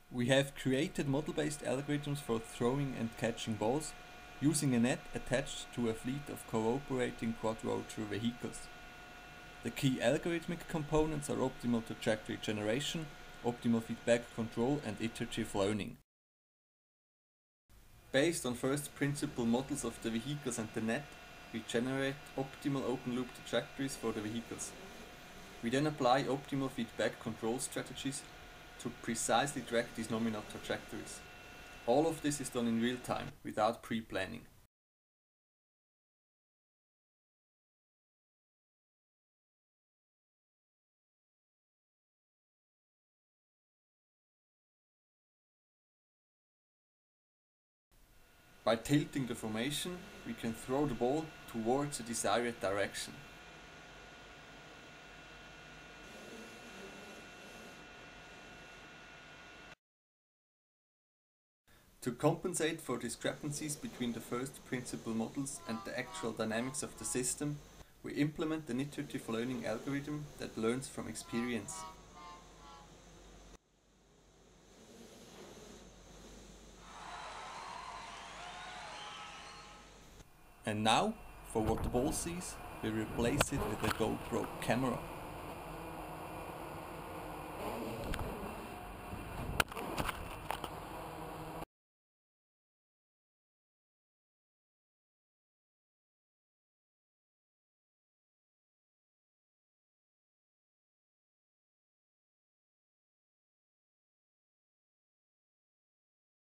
We have created model-based algorithms for throwing and catching balls, using a net attached to a fleet of cooperating quadrotor vehicles. The key algorithmic components are optimal trajectory generation, optimal feedback control, and iterative learning. Based on first principle models of the vehicles and the net, we generate optimal open-loop trajectories for the vehicles. We then apply optimal feedback control strategies to precisely track these nominal trajectories. All of this is done in real time, without pre-planning. By tilting the formation, we can throw the ball towards a desired direction. To compensate for discrepancies between the first principle models and the actual dynamics of the system, we implement an iterative learning algorithm that learns from experience. And now, for what the ball sees, we replace it with a GoPro camera.